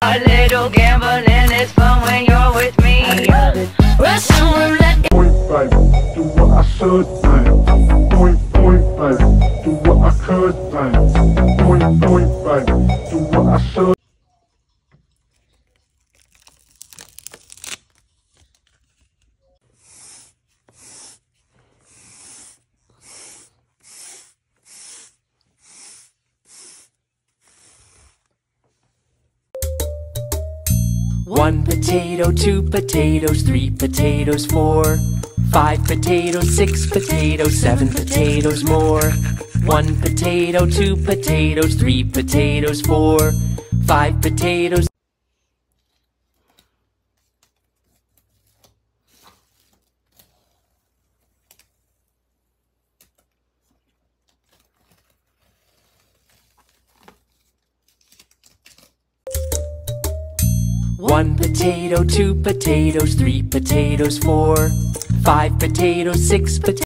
A little gambling is fun when you're with me. Russian roulette. Point, baby, do what I should, babe. Point, baby, do what I could, babe. Point, baby, do what I should. One potato, two potatoes, three potatoes, 4, 5 potatoes, 6 potatoes, 7 potatoes more. One potato, two potatoes, three potatoes, 4, 5 potatoes. One potato, two potatoes, three potatoes, 4, 5 potatoes, 6 potatoes.